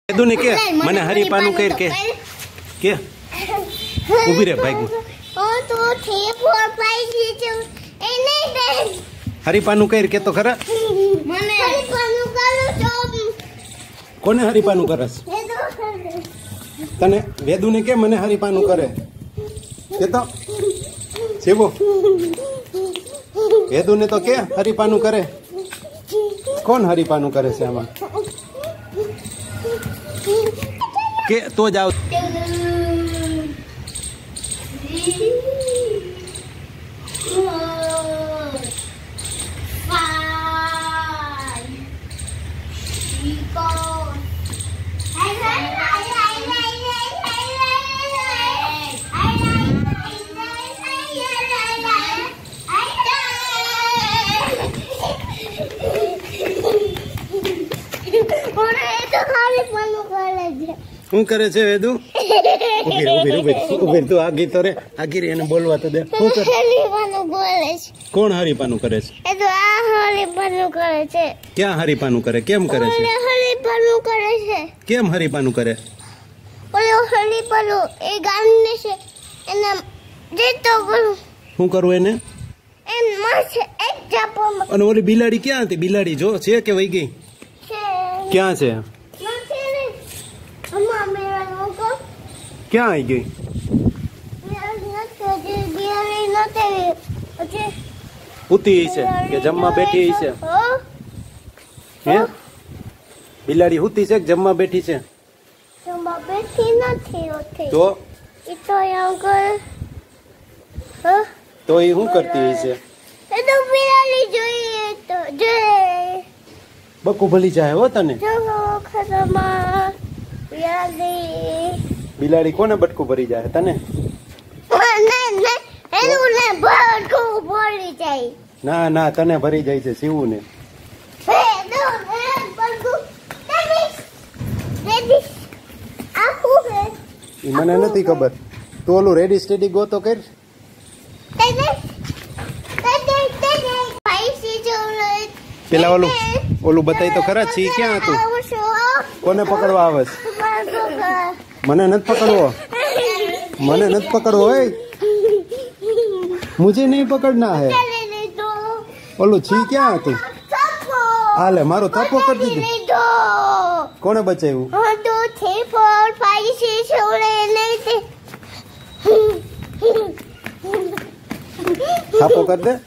વેદુ ને કે મને હરીપાનું કર કે ઉભી રે ભાઈ હરીપાનું કર કે તો ખરા કોને હરીપાનું કરસ તને વેદુ ને કે મને હરીપાનું કરે કે તો શિવો વેદુ ને તો કે હરીપાનું કરે કોણ હરીપાનું કરે છે આમાં કે તો જાઓ શું કરે છે વેદુ ઉભી તું આગી તો રે આગી રે એને બોલવા તો દે શું કરે કોણ હરીપાનું કરે છે ક્યાં હરીપાનું કરે કેમ કરે છે કેમ હરીપાનું કરે શું કરવું એને અને ઓલી બિલાડી ક્યાં હતી બિલાડી જો છે કે વહી ગઈ ક્યાં છે ક્યાં આવી ગઈ ઉતી છે કે જમવા બેઠી છે હે બિલાડી હુતી છે કે જમવા બેઠી છે તો એ શું કરતી છે બકુ ભલી જાય હો તને બિલાડી કોને બટકું ભરી જાય તને ના ના તને ભરી જાય છે શિવું ને મને નથી ખબર તું ઓલું રેડી સ્ટેડી ગો તો કર પેલા ઓલું બતાય તો ખરા છી ક્યાં હતું કોને પકડવા આવે મને નથી પકડવો મને નથી પકડવો હોય મુझे नहीं पकड़ना है ઓલું છી ક્યાં હતું હાલે મારો થપ્પો કરી દીધું કોને બચાવ્યું થાપો કરી દે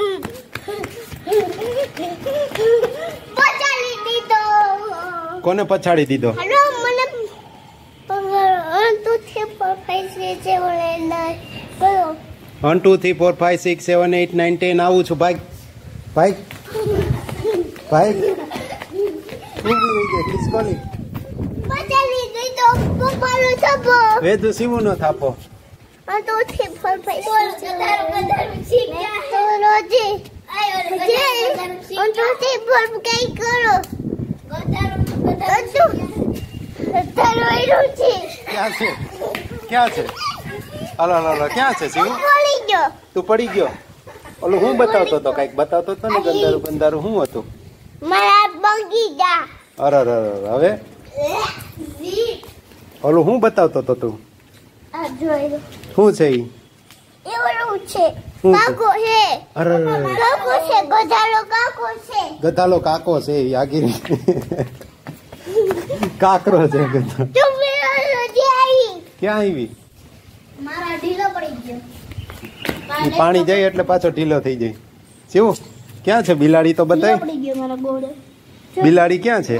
કોને પછાડી દીધો 1 2 3 4 5 6 7 8 9 10 આવું છું ભાઈ ભાઈ ભાઈ વેદુ શિવું નો થાપો ક્યાં છે હલો ક્યાં છે શિવ તું પડી ગયો ઓલું હું બતાવતો હતો કઈક બતાવતો હતો ને ગંદારું ગંદારું શું હતું અરે હવે ઓલું હું બતાવતો હતો તું શું છે ગધાલો કાકો છે આગી કાકરો છે ક્યાં આવી પાણી જાય એટલે પાછો ઢીલો થઈ જાય શું ક્યાં છે બિલાડી તો બતાય બિલાડી ક્યાં છે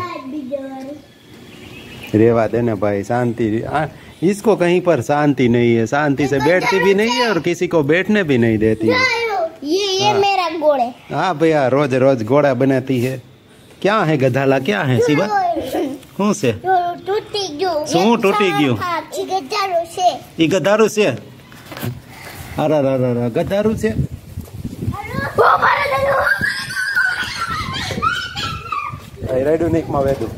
रेवा देने भाई शांति इसको कहीं पर शांति नहीं है शांति से बैठती भी नहीं है और किसी को बैठने भी नहीं देती है ये मेरा घोड़े हाँ भैया रोज रोज घोड़ा बनाती है क्या है गधाला क्या है शिवा શું છે શું તૂટી ગયું ઈ ગધારું છે અરે ગધારું છે રાયડું નીક માં વેદું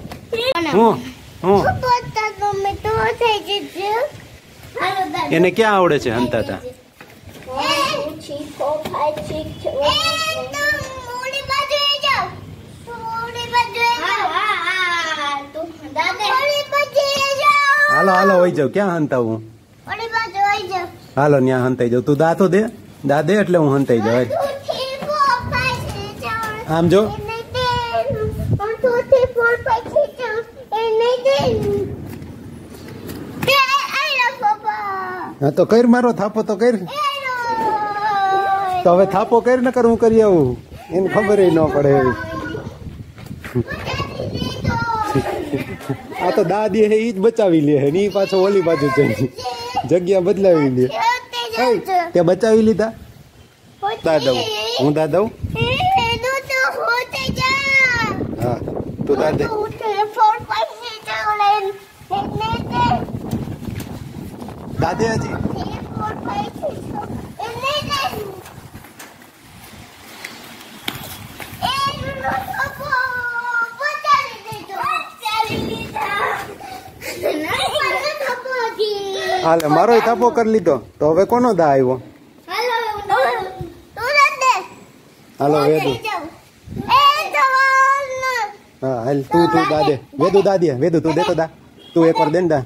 એને ક્યાં આવડે છે હંતા તા હાલો હાલો વહી જાવ. ક્યાં હંતાવું? હાલો ન્યા હંતાઈ જાવ. તું દા તો દે. દા દે એટલે હું હંતાઈ જાવ. આમ જો. હા તો કર મારો થાપો તો કર. તો હવે થાપો કર ને કર હું કરી આવું. એને ખબર ન પડે એવી. આ તો દાદી હે ઈ જ બચાવી લે ને ઈ પાછો ઓલી બાજુ જગ્યા બદલાવી લે. તે બચાવી લીધા. દાદા હું દાદા હા તું દાદા દાદે હજી હાલે મારો થાપો કરી લીધો. તો હવે કોનો દા આવ્યો? હાલો વેદુ. હા હાલ તું દાદે. વેદુ દાદી વેદુ તું દે તો દા. તું એક વાર દે ને દા.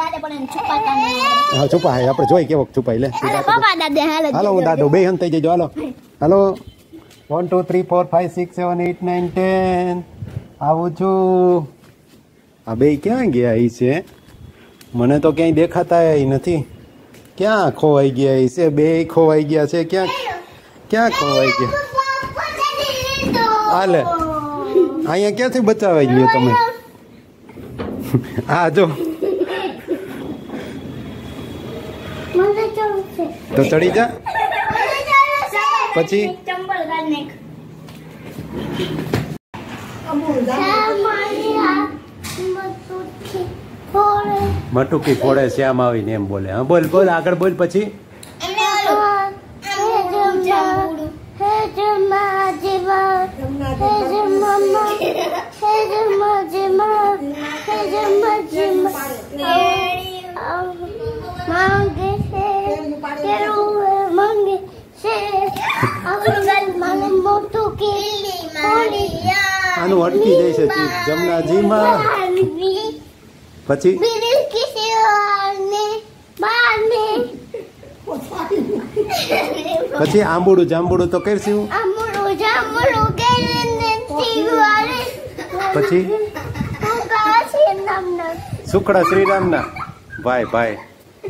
હા છુપા હે આપણે જોઈ કેવો છુપાઈ લે. હાલો હું દાદો બે હંતાઈ જજો. હાલો હાલો 1 2 3 4 5 6 7 8 9 10 આવું છું. આ બે ક્યાં ગયા ઈ છે? મને તો ક્યાંય દેખાતા નથી. ક્યાં ખોવાઈ ગયા ઈ છે? બે ખોવાઈ ગયા છે. ક્યાં ખોવાઈ ગયા? હાલે અહીંયા ક્યાંથી બચાવાઈ ગયો તમે? હા જો તો ચડી જા. પછી મટુકી ફોડે શ્યામ આવીને એમ બોલે. હા બોલ બોલ આગળ બોલ. પછી આનું અટકી જાય છે જમનાજીમાં. પછી પછી આંબુડું જાંબુડું તો કરશું. પછી સુખડા શ્રીરામના ભાઈ ભાઈ.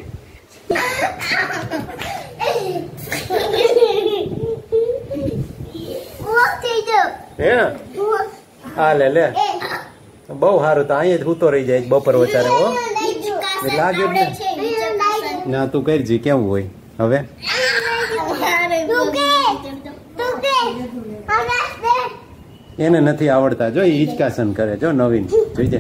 હે હા લે લે બહુ સારું. તો અહીંયા જ હૂતો રહી જાય બપોર વચારે. હો લાગે જ ને. ના તું કરજી કેવું હોય હવે. એને નથી આવડતા. જો હિચકાસન કરે. જો નવીન જોઈજે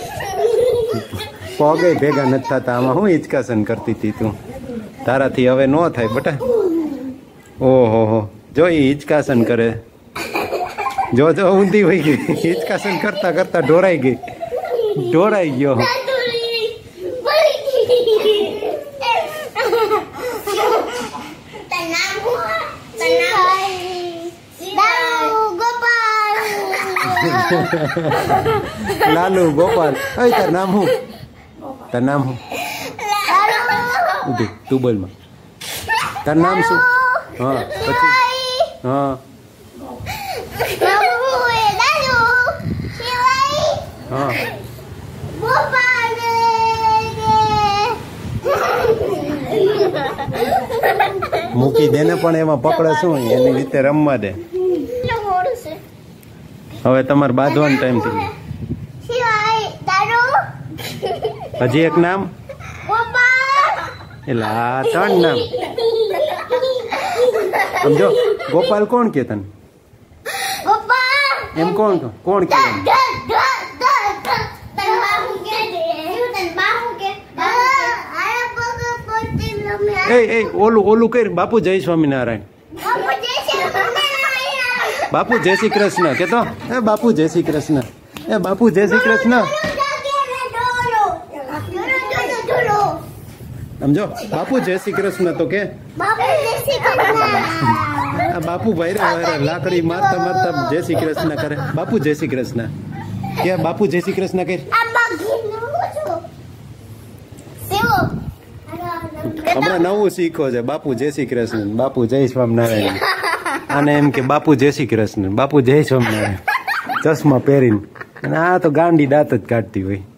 પગે ભેગા નથી થતા. આમાં હું હિચકાસન કરતી હતી તું? તારાથી હવે ન થાય બટા. ઓહો હો જો હિચકાસન કરે. જો જો ઊંધી હોય ગઈ. હિચકાસન કરતા કરતા ઢોરાઈ ગઈ. ઢોરાઈ ગયો. લાલુ ગોપાલ. તાર નામ શું? તાર નામ શું? ઉભી તું બોલ માં. તાર નામ શું? હા પછી હા હા મૂકી દે ને પણ એમાં પકડે શું? એની રીતે રમવા દે. હવે તમારે બાંધવાનો ટાઈમ થઈ ગયો. હજી એક નામ? એટલે આ 3 નામ સમજો. ગોપાલ કોણ કે તને? એમ કોણ કોણ કે? એ ઓલું કર. બાપુ જય સ્વામિનારાયણ. બાપુ જય શ્રી કૃષ્ણ કેતો. એ બાપુ જય શ્રી કૃષ્ણ. એ બાપુ જય શ્રી કૃષ્ણ. સમજો બાપુ જય શ્રી કૃષ્ણ તો કે. બાપુ ભાઈ લાકડી મારતા મારતા જય શ્રી કૃષ્ણ કરે. બાપુ જય શ્રી કૃષ્ણ કે. બાપુ જય શ્રી કૃષ્ણ કે. હમણાં નવું શીખો છે. બાપુ જય શ્રી કૃષ્ણ, બાપુ જય સ્વામિનારાયણ. આને એમ કે બાપુ જય શ્રી કૃષ્ણ, બાપુ જય સ્વામિનારાયણ, ચશ્મા પહેરીને. અને આ તો ગાંડી દાંત જ કાઢતી હોય.